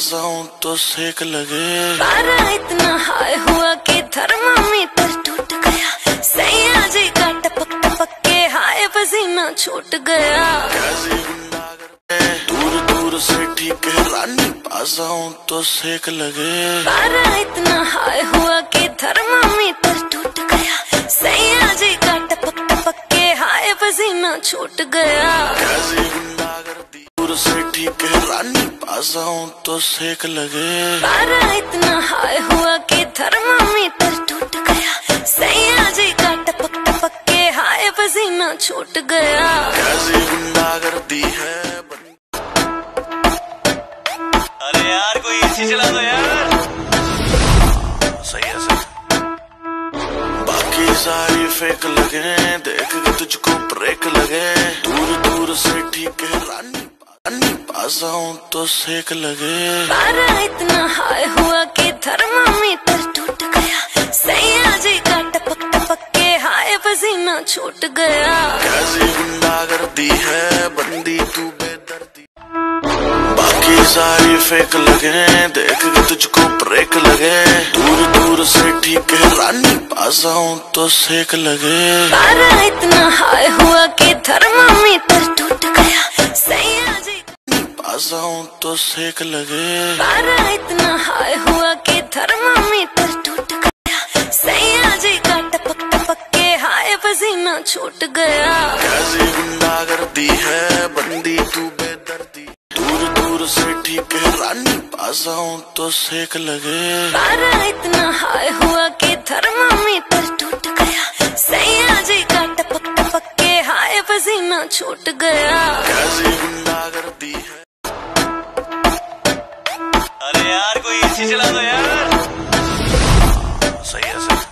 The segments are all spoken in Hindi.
पास आऊं तो सेक लगे। पारा इतना हाय हुआ कि थर्मामीटर टूट गया। सैया जी का टपक टपक के हाय पसीना छूट गया। दूर दूर से ठीक है रानी, पास आऊं तो सेक लगे। पारा इतना हाय हुआ कि थर्मामीटर टूट गया। सैया जी का टपक टपक के हाय पसीना छूट गया। दूर से ठीक है रानी, पास आऊं तो सेक लगे। पारा इतना हाय हुआ कि थर्मामीटर टूट गया। सैया जी का टपक टपक के हाय पसीना छूट गया। गुंडागर्दी है। अरे यार कोई एसी चला दो यार। सही है सर। बाकी सारी फेक लगे, देख के तुझको ब्रेक लगे। दूर दूर से ठीक है रानी, पास आऊं तो सेक लगे। पारा इतना हाय हुआ कि थर्मामीटर टूट गया। सैया जी का टपक टपक के हाय पसीना छूट गया। गुंडागर्दी है बंदी तू बेदर्दी। बाकी सारी फेक लगे, देख के तुझको ब्रेक लगे। दूर दूर से ठीक है रानी, पास आऊं तो सेक लगे। पारा इतना हाय हुआ कि थर्मामीटर टूट गया। सैया जी पास आऊं तो सेक लगे। पारा इतना हाय हुआ कि थर्मामीटर टूट गया। सैया जी का टपक टपक के हाय पसीना छूट गया। गुंडागर्दी है बंदी तू बेदर्दी। दूर दूर से ठीक है रानी, पास आऊं तो सेक लगे। पारा इतना हाय हुआ कि थर्मामीटर टूट गया। सैया जी का टपक टपक के हाय पसीना छूट गया। गुंडागर्दी है। अरे यार कोई एसी चला दो यार। सही है सर।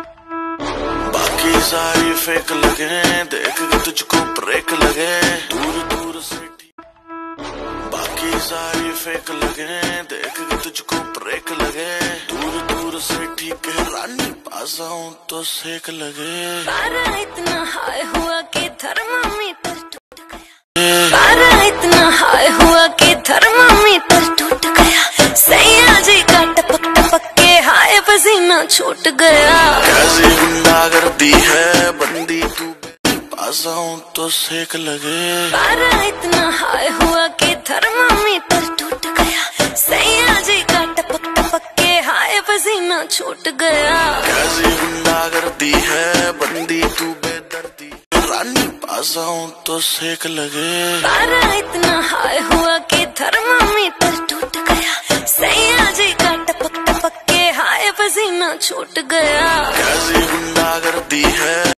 बाकी सारी फेक लगे, देख के तुझको ब्रेक लगे। दूर दूर से बाकी सारी फेक लगे, देख के तुझको ब्रेक लगे। दूर दूर से ठीक है रानी, पास आऊं तो सेक लगे। पारा इतना हाय हुआ कि थर्मामीटर टूट गया। पारा इतना हाय हुआ कि थर्मामीटर टूट गया। सैया जी का टपक टपक के हाय पसीना छूट गया। गुंडागर्दी है बंदी तू, पास आऊं तो सेक लगे। पारा इतना हाय हुआ कि थर्मामीटर टूट गया। सैया जी का टपक टपक के हाय पसीना छूट गया। गुंडागर्दी है बंदी तू बेदर्दी। रानी पास आऊं तो सेक लगे। पारा इतना हाय हुआ कि थर्मामीटर टूट गया। सैया जी का टपक टपक के हाय पसीना छूट गया। गुंडागर्दी है।